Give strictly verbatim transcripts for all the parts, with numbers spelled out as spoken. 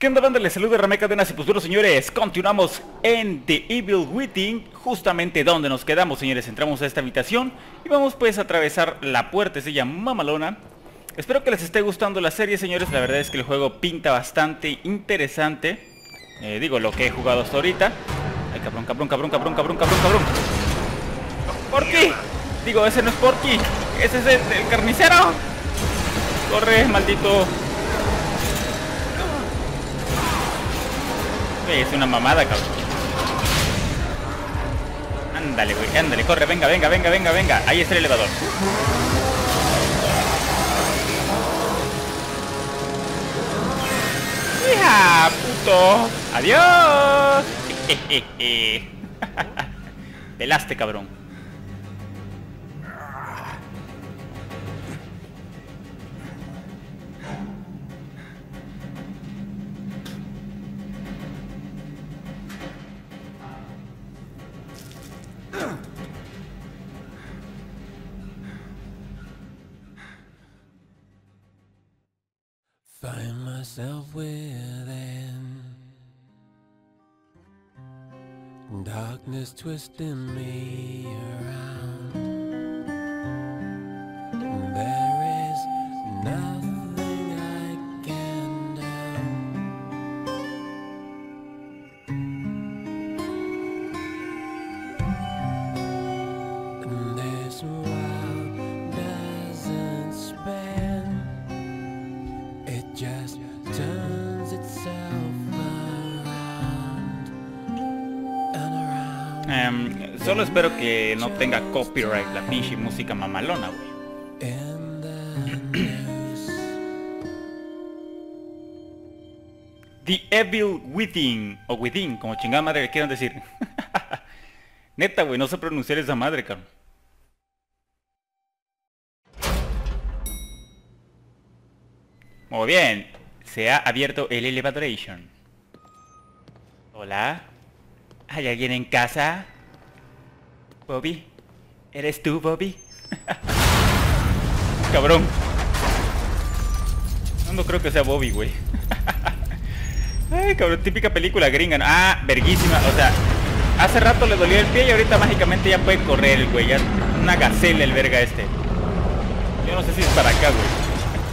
¿Qué onda, banda? Les saluda Ramé Cadenas y pues bueno, señores, continuamos en The Evil Within, justamente donde nos quedamos, señores. Entramos a esta habitación y vamos pues a atravesar la puerta, se llama mamalona. Espero que les esté gustando la serie, señores. La verdad es que el juego pinta bastante interesante. eh, Digo, lo que he jugado hasta ahorita. Ay, cabrón, cabrón, cabrón, cabrón, cabrón, cabrón, cabrón. ¿Porky? Digo, ese no es Porky, ese es el, el carnicero. Corre, maldito. Es una mamada, cabrón. Ándale, güey, ándale, corre, venga, venga, venga, venga, venga. Ahí está el elevador. ¡Hija, puto! ¡Adiós! Pelaste, cabrón. Find myself within darkness twisting me around. There is nothing I can do. And this world doesn't spin. It just turns itself around and around. Um, solo espero que no tenga copyright la pinche música mamalona, güey. In the news. The Evil Within, o Within, como chingada madre le quieran decir. Neta, güey, no sé pronunciar esa madre, cabrón. Muy bien, se ha abierto el elevatoration. Hola, ¿hay alguien en casa? Bobby, ¿eres tú, Bobby? Cabrón. No, no creo que sea Bobby, güey. Ay, cabrón, típica película gringa, ¿no? Ah, verguísima, o sea, hace rato le dolió el pie y ahorita mágicamente ya puede correr el güey. Ya una gacela el verga este. Yo no sé si es para acá, güey.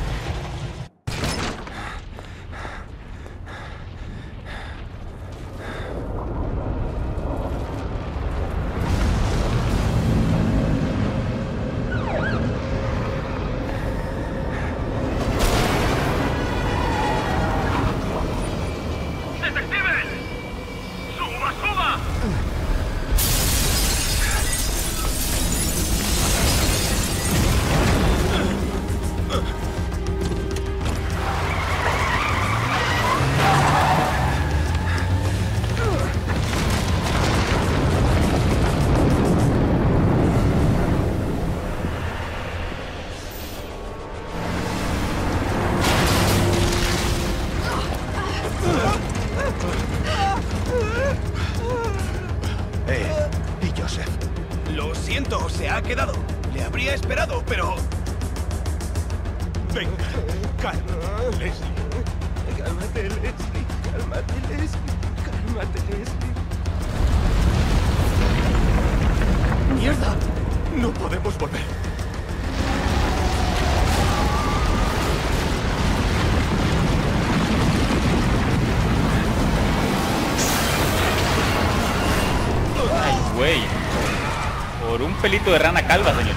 Se ha quedado. Le habría esperado, pero... Venga, calma, Leslie. Cálmate, Leslie. Cálmate, Leslie. Cálmate, Leslie. ¡Mierda! No podemos volver. Ay, güey. Por un pelito de rana calva, señor.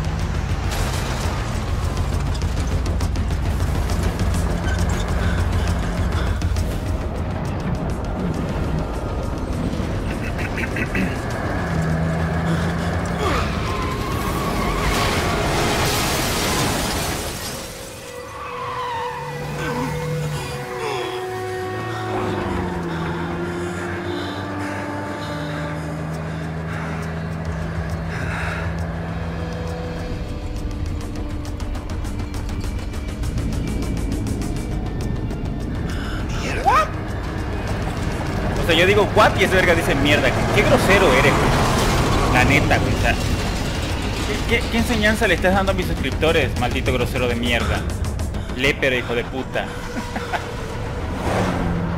O sea, yo digo what y ese verga dice mierda. Qué grosero eres, güey. La neta, güey. O sea, ¿qué, qué, ¿qué enseñanza le estás dando a mis suscriptores, maldito grosero de mierda? Lépero, hijo de puta.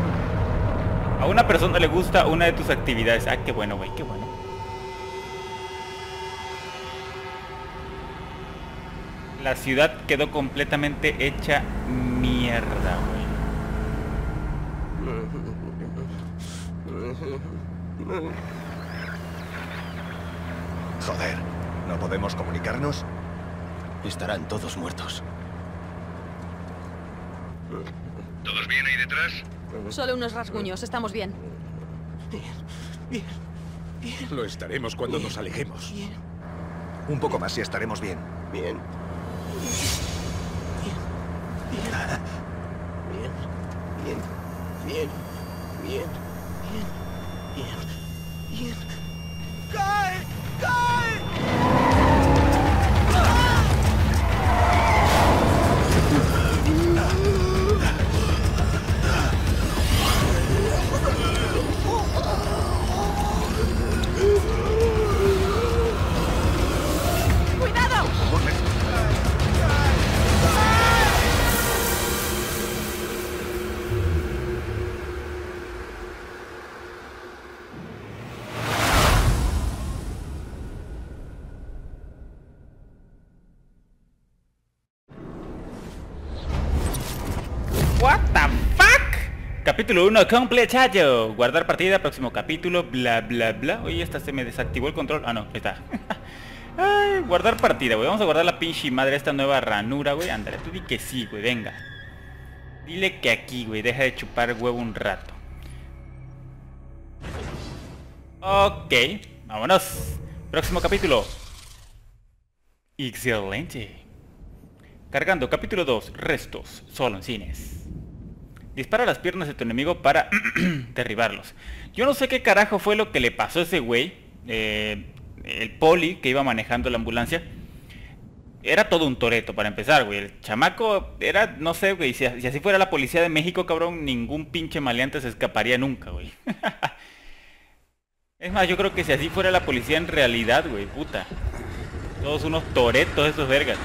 A una persona le gusta una de tus actividades. Ah, qué bueno, güey, qué bueno. La ciudad quedó completamente hecha mierda, güey. Joder, ¿no podemos comunicarnos? Estarán todos muertos. ¿Todos bien ahí detrás? Solo unos rasguños, estamos bien. Bien, bien, bien. Lo estaremos cuando Bien, nos alejemos. Bien. Un poco más y estaremos bien. Bien. Bien. Bien. Bien. Bien. Bien. Bien. Bien. Bien. ¡Cae! ¡Cae! ¡Cuidado! What the fuck? Capítulo uno completado. Guardar partida, próximo capítulo, bla bla bla. Oye, esta se me desactivó el control. Ah, no, ahí está. Ay, guardar partida, güey. Vamos a guardar la pinche madre esta nueva ranura, güey. Ándale, tú di que sí, güey, venga. Dile que aquí, güey, deja de chupar huevo un rato. Ok, vámonos. Próximo capítulo. Excelente. Cargando, capítulo dos, restos, solo en cines. Dispara las piernas de tu enemigo para derribarlos. Yo no sé qué carajo fue lo que le pasó a ese güey. Eh, el poli que iba manejando la ambulancia. Era todo un toreto para empezar, güey. El chamaco era, no sé, güey. Si, si así fuera la policía de México, cabrón, ningún pinche maleante se escaparía nunca, güey. Es más, yo creo que si así fuera la policía en realidad, güey, puta. Todos unos toretos esos vergas.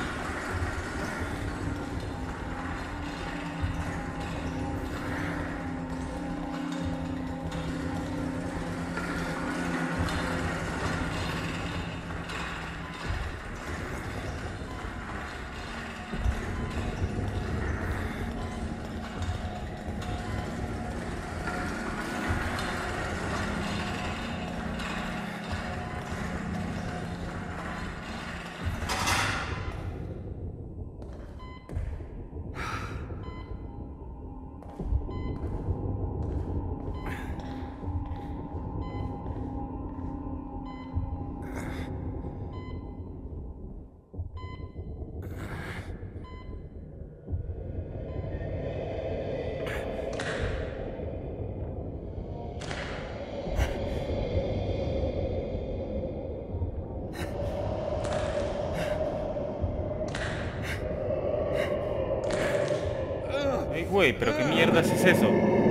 Ay, güey, pero qué mierdas es eso.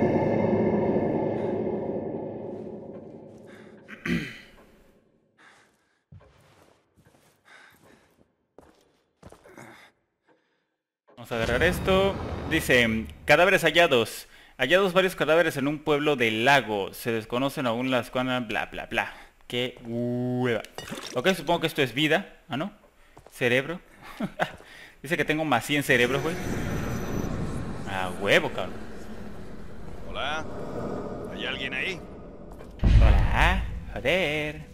Vamos a agarrar esto. Dice, cadáveres hallados. Hallados varios cadáveres en un pueblo del lago. Se desconocen aún las cuanas, bla, bla, bla. Qué hueva. Ok, supongo que esto es vida. Ah, ¿no? Cerebro. Dice que tengo más cien cerebros, güey. Ah, huevo, cabrón. Hola. ¿Hay alguien ahí? Hola. Joder.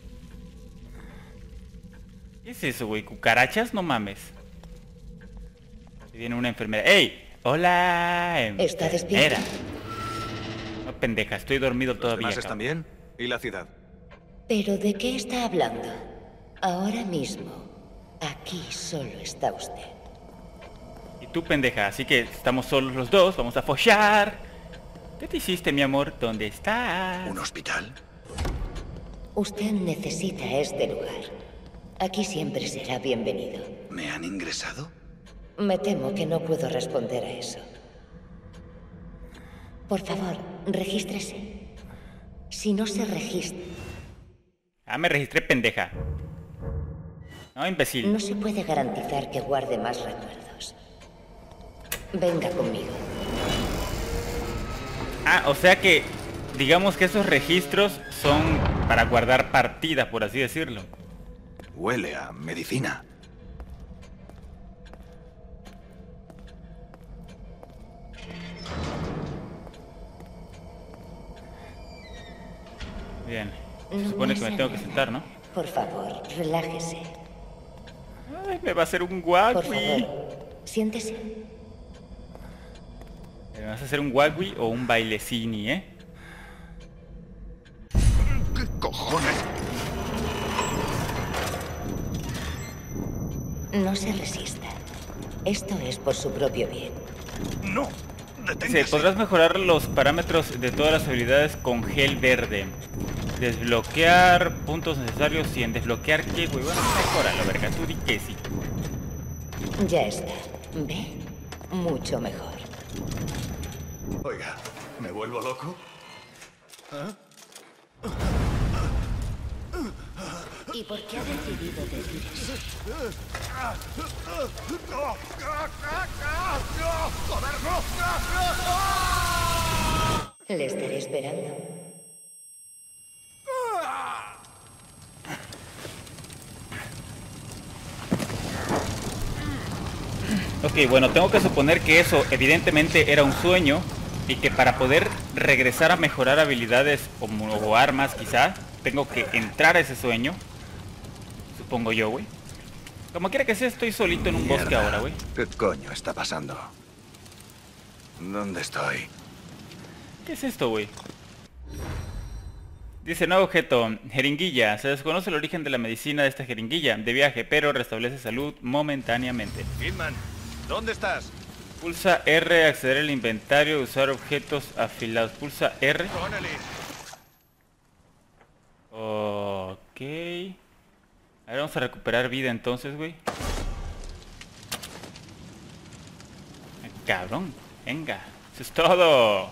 ¿Qué es eso, güey? ¿Cucarachas? No mames. Viene una enfermera. ¡Ey! ¡Hola! Está despierta. Enfermera. No, pendeja, estoy dormido ¿Los todavía. demás están cabrón. bien? ¿Y la ciudad? ¿Pero de qué está hablando? Ahora mismo, aquí solo está usted. Y tú, pendeja, así que estamos solos los dos, vamos a follar. ¿Qué te hiciste, mi amor? ¿Dónde estás? ¿Un hospital? Usted necesita este lugar. Aquí siempre será bienvenido. ¿Me han ingresado? Me temo que no puedo responder a eso. Por favor, regístrese. Si no se registra, Ah, me registré, pendeja. No, imbécil. no se puede garantizar que guarde más recuerdos. Venga conmigo. Ah, o sea que digamos que esos registros son para guardar partida, por así decirlo. Huele a medicina. Bien. Se No supone que me hace tengo que nada. sentar, ¿no? Por favor, relájese. Ay, me va a hacer un Por wagui. favor, siéntese. ¿Me vas a hacer un wagui o un bailecini, eh? ¿Qué cojones? No se resista. Esto es por su propio bien. No. Dice, Deténgase. podrás mejorar los parámetros de todas las habilidades con gel verde. Desbloquear puntos necesarios y en desbloquear qué, güey. Bueno, mejoralo, verga. Tú di que sí. Ya está. ¿Ve? Mucho mejor. Oiga, ¿me vuelvo loco? ¿Y por qué ha decidido decir eso? Le estaré esperando. Ok, bueno, tengo que suponer que eso evidentemente era un sueño y que para poder regresar a mejorar habilidades o, o armas quizá, tengo que entrar a ese sueño. Supongo yo, güey. Como quiera que sea, estoy solito en un bosque Mierda. ahora, güey. ¿Qué coño está pasando? ¿Dónde estoy? ¿Qué es esto, güey? Dice, nuevo objeto, jeringuilla. Se desconoce el origen de la medicina de esta jeringuilla de viaje, pero restablece salud momentáneamente. Kidman, ¿dónde estás? Pulsa R, acceder al inventario, usar objetos afilados. Pulsa R. Connelly. Ok. A ver, vamos a recuperar vida entonces, güey. Cabrón, venga. Eso es todo.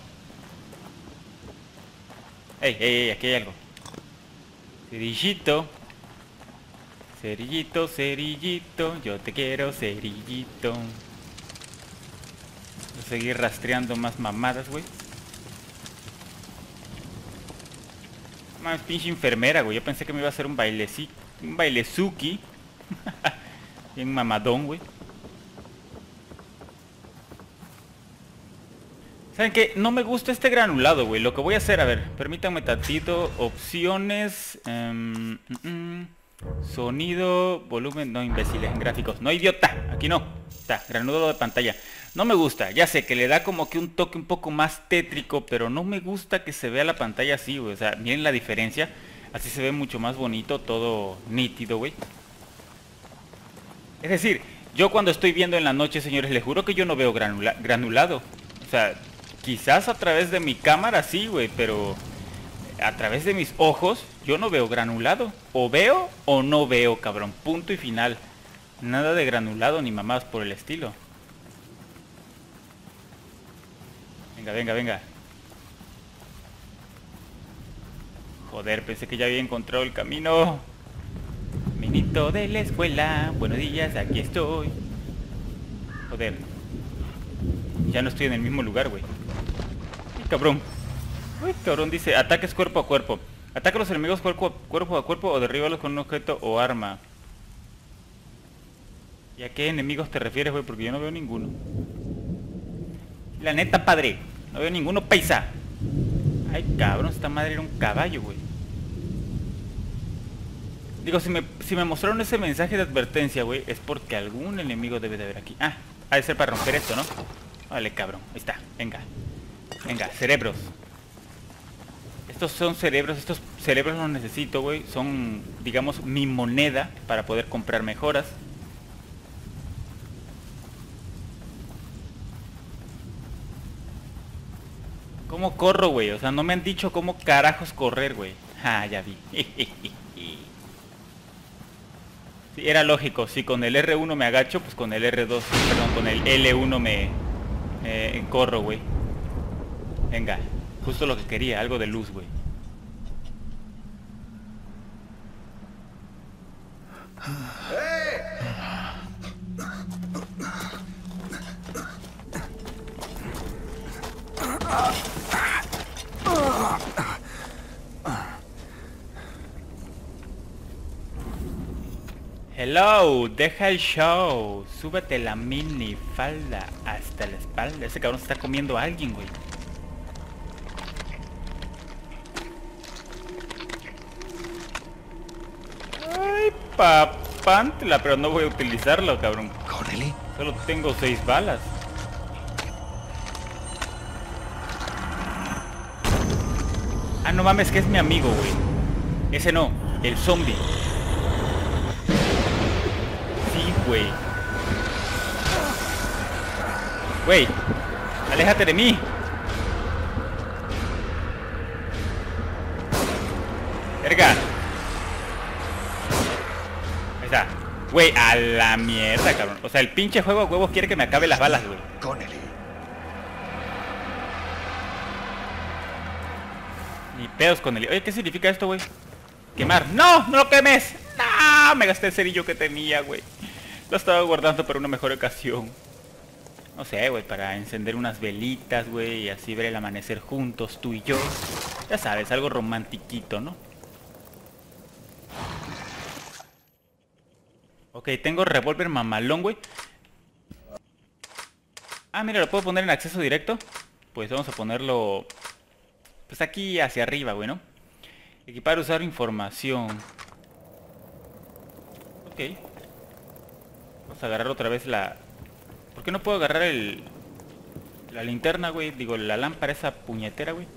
Ey, ey, ey, aquí hay algo. Cerillito. Cerillito, cerillito. Yo te quiero, cerillito. Voy a seguir rastreando más mamadas, güey. Más pinche enfermera, güey. Yo pensé que me iba a hacer un bailecito. Un bailezuki. Bien mamadón, güey. ¿Saben qué? No me gusta este granulado, güey. Lo que voy a hacer, a ver, permítanme tantito. Opciones. Um, mm, mm, sonido, volumen. No, imbéciles en gráficos. No, idiota. Aquí no. Está, granulado de pantalla. No me gusta. Ya sé que le da como que un toque un poco más tétrico, pero no me gusta que se vea la pantalla así, güey. O sea, miren la diferencia. Así se ve mucho más bonito, todo nítido, güey. Es decir, yo cuando estoy viendo en la noche, señores, les juro que yo no veo granula granulado. O sea, quizás a través de mi cámara sí, güey, pero a través de mis ojos yo no veo granulado. O veo o no veo, cabrón. Punto y final. Nada de granulado ni mamás por el estilo. Venga, venga, venga. Joder, pensé que ya había encontrado el camino. Caminito de la escuela. Buenos días, aquí estoy. Joder. Ya no estoy en el mismo lugar, güey. Ay, cabrón. Uy, cabrón, dice, ataques cuerpo a cuerpo. Ataca a los enemigos cuerpo a cuerpo, a cuerpo o derríbalos con un objeto o arma. ¿Y a qué enemigos te refieres, güey? Porque yo no veo ninguno. La neta, padre. No veo ninguno, paisa. Ay, cabrón, esta madre era un caballo, güey. Digo, si me, si me mostraron ese mensaje de advertencia, güey, es porque algún enemigo debe de haber aquí. Ah, ha de ser para romper esto, ¿no? Vale, cabrón, ahí está, venga. Venga, cerebros. Estos son cerebros, estos cerebros los necesito, güey. Son, digamos, mi moneda para poder comprar mejoras. ¿Cómo corro, güey? O sea, no me han dicho cómo carajos correr, güey. Ah, ya vi. Sí, era lógico. Si con el R uno me agacho, pues con el R dos, perdón, con el L uno me eh, corro, güey. Venga, justo lo que quería, algo de luz, güey. Hello, deja el show. Súbete la mini falda hasta la espalda. Ese cabrón se está comiendo a alguien, güey. Ay, papántela, pero no voy a utilizarlo, cabrón. ¿Connelly? Solo tengo seis balas. Ah, no mames, que es mi amigo, güey. Ese no, el zombie. Sí, güey. Güey, aléjate de mí. Verga. Ahí está. Güey, a la mierda, cabrón. O sea, el pinche juego de huevos quiere que me acabe las balas, güey. Connelly. Ni pedos con el... Oye, ¿qué significa esto, güey? Quemar. ¡No! ¡No lo quemes! ¡No! Me gasté el cerillo que tenía, güey. Lo estaba guardando para una mejor ocasión. No sé, güey, para encender unas velitas, güey, y así ver el amanecer juntos, tú y yo. Ya sabes, algo romantiquito, ¿no? Ok, tengo revólver mamalón, güey. Ah, mira, lo puedo poner en acceso directo. Pues vamos a ponerlo... pues aquí hacia arriba, güey, ¿no? Equipar, usar información. Ok. Vamos a agarrar otra vez la... ¿Por qué no puedo agarrar el... la linterna, güey? Digo, la lámpara esa puñetera, güey.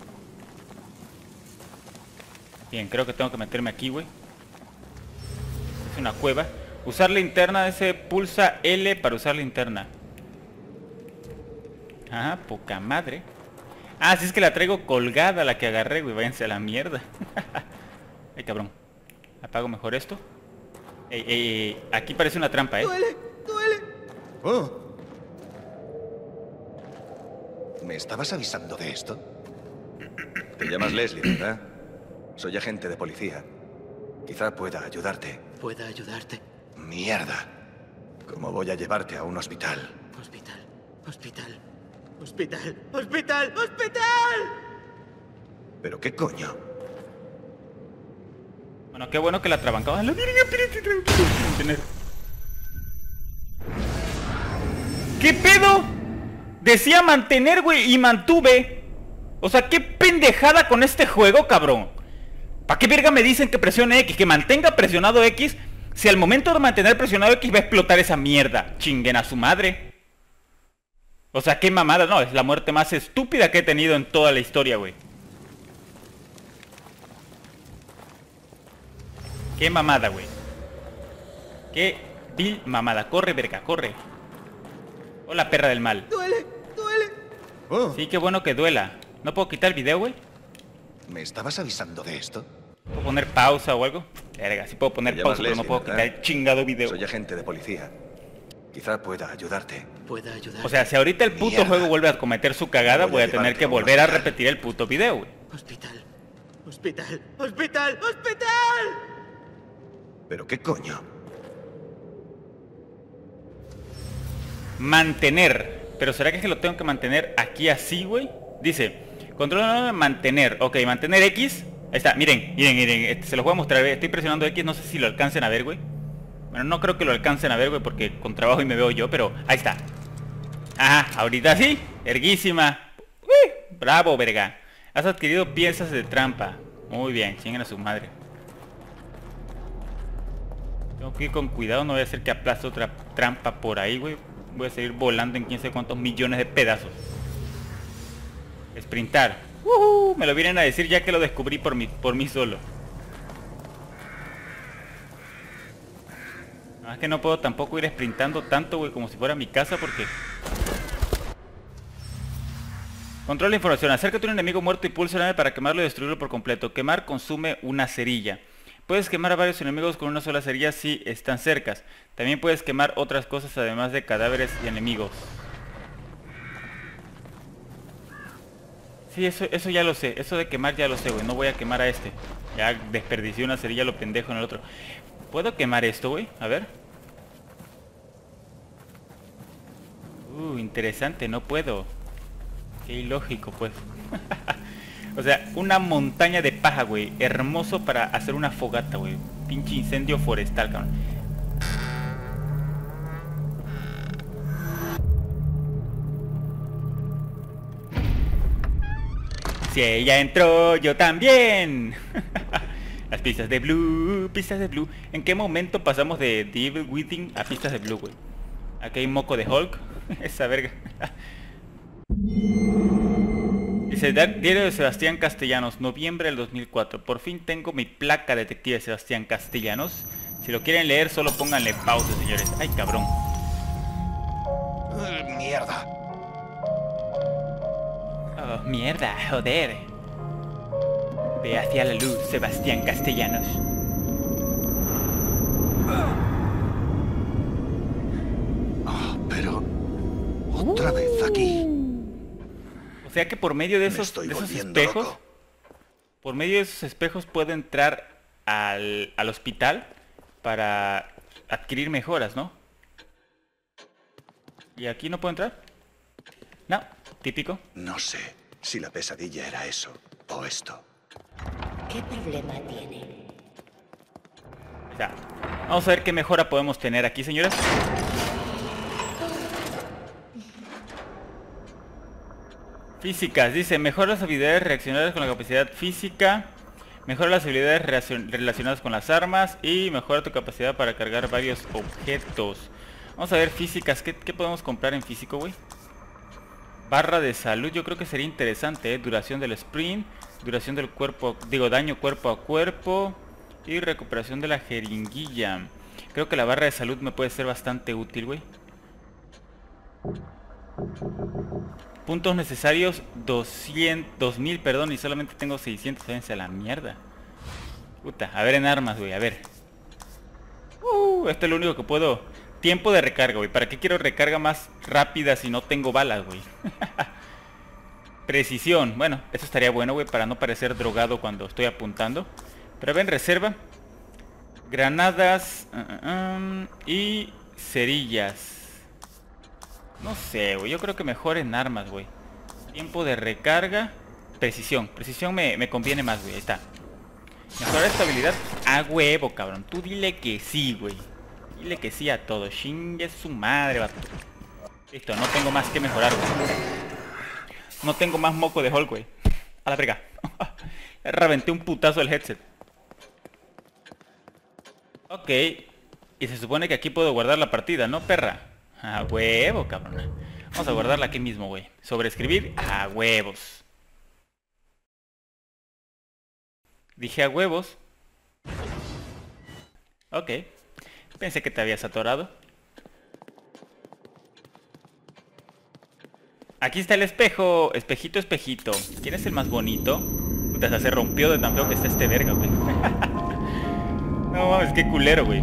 Bien, creo que tengo que meterme aquí, güey. Es una cueva. Usar linterna, ese pulsa L para usar linterna. Ajá, poca madre. Ah, si es que la traigo colgada la que agarré, güey. Váyanse a la mierda. Ay, cabrón. Apago mejor esto. Ey, ey, ey. Aquí parece una trampa, ¿eh? Duele, duele. Oh. ¿Me estabas avisando de esto? Te llamas Leslie, ¿verdad? Soy agente de policía. Quizá pueda ayudarte. ¿Pueda ayudarte? Mierda. ¿Cómo voy a llevarte a un hospital? Hospital, hospital, hospital, hospital, hospital. ¿Pero qué coño? Bueno, qué bueno que la trabancaba. ¿Qué pedo? Decía mantener, güey, y mantuve. O sea, qué pendejada con este juego, cabrón. ¿Para qué verga me dicen que presione X? Que mantenga presionado X. Si al momento de mantener presionado X va a explotar esa mierda. Chinguen a su madre. O sea, qué mamada. No, es la muerte más estúpida que he tenido en toda la historia, güey. Qué mamada, güey. Qué vil mamada. Corre, verga, corre. Hola, perra del mal. Duele, duele. Oh. Sí, qué bueno que duela. ¿No puedo quitar el video, güey? ¿Me estabas avisando de esto? ¿Puedo poner pausa o algo? Verga, sí puedo Te poner llamas pausa, pero no Leslie, puedo ¿verdad? quitar el chingado video. Soy agente de policía. Quizá pueda ayudarte. ¿Pueda ayudarte? O sea, si ahorita el puto Mierda. juego vuelve a cometer su cagada, Voy a voy a tener llevarte que a un volver a hospital. repetir el puto video, güey. Hospital, hospital, hospital, hospital. ¿Pero qué coño? Mantener. Pero ¿será que es que lo tengo que mantener aquí así, güey? Dice, control mantener. Ok, mantener X. Ahí está, miren, miren, miren. Este, se los voy a mostrar. Estoy presionando X, no sé si lo alcancen a ver, güey. Bueno, no creo que lo alcancen a ver, güey, porque con trabajo y me veo yo, pero ahí está. Ajá, ahorita sí, erguísima. Uy, bravo, verga. Has adquirido piezas de trampa. Muy bien, chinguen a su madre. Tengo que ir con cuidado, no voy a hacer que aplaste otra trampa por ahí, güey. Voy a seguir volando en quién sabe cuántos millones de pedazos. Sprintar. Uh, me lo vienen a decir ya que lo descubrí por mí, por mí solo. Es que no puedo tampoco ir sprintando tanto, güey, como si fuera mi casa, porque... Controla la información. Acércate a un enemigo muerto y pulsa el A para quemarlo y destruirlo por completo. Quemar consume una cerilla. Puedes quemar a varios enemigos con una sola cerilla si están cercas. También puedes quemar otras cosas además de cadáveres y enemigos. Sí, eso, eso ya lo sé. Eso de quemar ya lo sé, güey. No voy a quemar a este. Ya desperdicié una cerilla, lo pendejo en el otro. ¿Puedo quemar esto, güey? A ver. Uh, interesante, no puedo. Qué ilógico, pues. O sea, una montaña de paja, güey. Hermoso para hacer una fogata, güey. Pinche incendio forestal, cabrón. Si ella entró, yo también. Las pistas de Blue, pistas de Blue. ¿En qué momento pasamos de The Evil Within a pistas de Blue, güey? Aquí hay moco de Hulk. Esa verga. Dice, diario de Sebastián Castellanos, noviembre del dos mil cuatro. Por fin tengo mi placa detective Sebastián Castellanos. Si lo quieren leer, solo pónganle pausa, señores. Ay, cabrón. Uh, mierda. Oh, mierda, joder. Ve hacia la luz, Sebastián Castellanos. Oh, pero... otra vez aquí. O sea que por medio de Me esos, estoy de esos volviendo espejos... loco. Por medio de esos espejos puedo entrar al, al hospital para adquirir mejoras, ¿no? ¿Y aquí no puedo entrar? No, típico. No sé si la pesadilla era eso o esto. ¿Qué problema tiene? O sea, vamos a ver qué mejora podemos tener aquí, señores. Físicas, dice, mejora las habilidades reaccionadas con la capacidad física, mejora las habilidades relacionadas con las armas y mejora tu capacidad para cargar varios objetos. Vamos a ver físicas, ¿qué, qué podemos comprar en físico, güey? Barra de salud, yo creo que sería interesante, ¿eh? Duración del sprint, duración del cuerpo, digo, daño cuerpo a cuerpo y recuperación de la jeringuilla. Creo que la barra de salud me puede ser bastante útil, güey. Puntos necesarios doscientos, dos mil, perdón, y solamente tengo seiscientos, váyanse a la mierda. Puta, a ver en armas, güey, a ver. Uh, esto es lo único que puedo. Tiempo de recarga, güey. ¿Para qué quiero recarga más rápida si no tengo balas, güey? Precisión, bueno, eso estaría bueno, güey, para no parecer drogado cuando estoy apuntando. Pero a ver, en reserva. Granadas uh, uh, um, y cerillas. No sé, güey, yo creo que mejor en armas, güey. Tiempo de recarga. Precisión, precisión me, me conviene más, güey, ahí está. Mejorar estabilidad. A huevo, cabrón, tú dile que sí, güey. Dile que sí a todo, chingue su madre, vato. Listo, no tengo más que mejorar, güey. No tengo más moco de Hulk, güey. A la verga. Reventé un putazo el headset. Ok. Y se supone que aquí puedo guardar la partida, ¿no, perra? A huevo, cabrón. Vamos a guardarla aquí mismo, güey. Sobreescribir a huevos. Dije a huevos. Ok. Pensé que te habías atorado. Aquí está el espejo. Espejito, espejito. ¿Quién es el más bonito? Puta, se rompió de tan feo que está este verga, güey. No mames, qué culero, güey.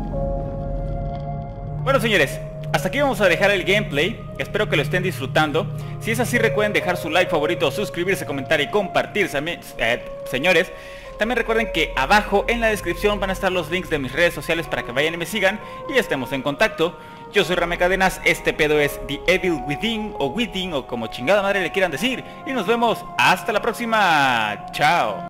Bueno, señores, hasta aquí vamos a dejar el gameplay. Espero que lo estén disfrutando. Si es así, recuerden dejar su like favorito, suscribirse, comentar y compartir, eh, señores. También recuerden que abajo en la descripción van a estar los links de mis redes sociales para que vayan y me sigan y estemos en contacto. Yo soy Rame Cadenas, este pedo es The Evil Within o Within o como chingada madre le quieran decir. Y nos vemos hasta la próxima. Chao.